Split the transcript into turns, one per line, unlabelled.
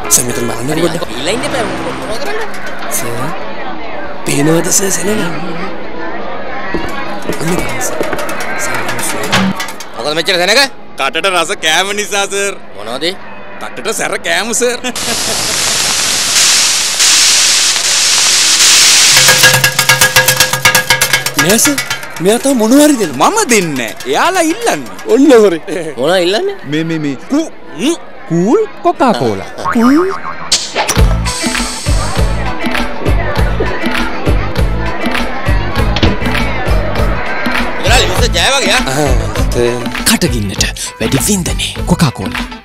සමිතන් බලන්න පොඩ්ඩක්.
ඊළඟ ඉන්න බෑ මොනවද කරන්නේ?
සර්. පේනවද සර් සෙනඟ?
මොකද මෙච්චර සෙනඟ?
කටට රස කෑම නිසා සර්.
මොනවද?
කටට සැර කෑම සර්.
නෑ සර්. මෙයා තව මොනවා හරි දෙන්න.
මම දෙන්නේ. එයාලා ඉල්ලන්නේ.
ඔන්න හොරේ.
මොනවා ඉල්ලන්නේ?
මේ
cool Coca-Cola.
කුල්.
ඉතින් ජය වගේ ආ.
කටගින්නට වැඩි වින්දනේ Coca-Cola.